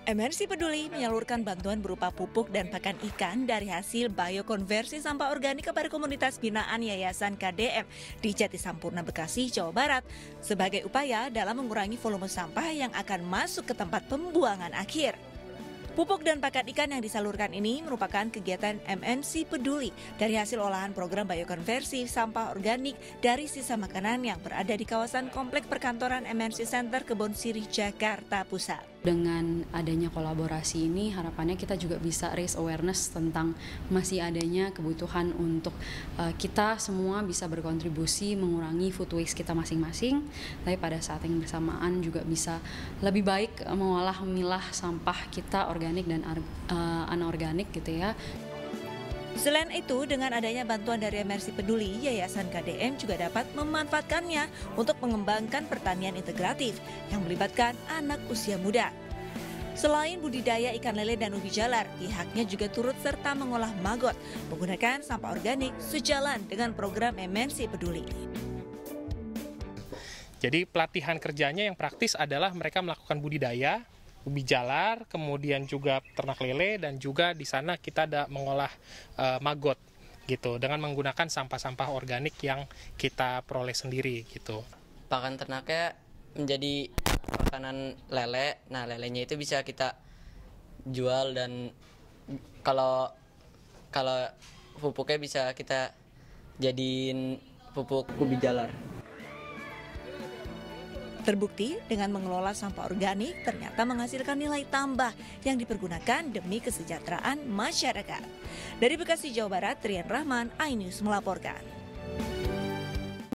MNC Peduli menyalurkan bantuan berupa pupuk dan pakan ikan dari hasil biokonversi sampah organik kepada komunitas binaan Yayasan KDM di Jatisampurna, Bekasi, Jawa Barat sebagai upaya dalam mengurangi volume sampah yang akan masuk ke tempat pembuangan akhir. Pupuk dan pakan ikan yang disalurkan ini merupakan kegiatan MNC Peduli dari hasil olahan program biokonversi sampah organik dari sisa makanan yang berada di kawasan Komplek Perkantoran MNC Center Kebon Sirih, Jakarta Pusat. Dengan adanya kolaborasi ini, harapannya kita juga bisa raise awareness tentang masih adanya kebutuhan untuk kita semua bisa berkontribusi mengurangi food waste kita masing-masing, tapi pada saat yang bersamaan juga bisa lebih baik memilah sampah kita organik dan anorganik gitu ya. Selain itu, dengan adanya bantuan dari MNC Peduli, Yayasan KDM juga dapat memanfaatkannya untuk mengembangkan pertanian integratif yang melibatkan anak usia muda. Selain budidaya ikan lele dan ubi jalar, pihaknya juga turut serta mengolah maggot menggunakan sampah organik sejalan dengan program MNC Peduli. Jadi pelatihan kerjanya yang praktis adalah mereka melakukan budidaya ubi jalar, kemudian juga ternak lele, dan juga di sana kita ada mengolah maggot gitu dengan menggunakan sampah-sampah organik yang kita peroleh sendiri gitu. Pakan ternaknya menjadi makanan lele. Nah, lelenya itu bisa kita jual, dan kalau pupuknya bisa kita jadiin pupuk ubi jalar. Terbukti dengan mengelola sampah organik ternyata menghasilkan nilai tambah yang dipergunakan demi kesejahteraan masyarakat. Dari Bekasi, Jawa Barat, Trian Rahman, iNews melaporkan.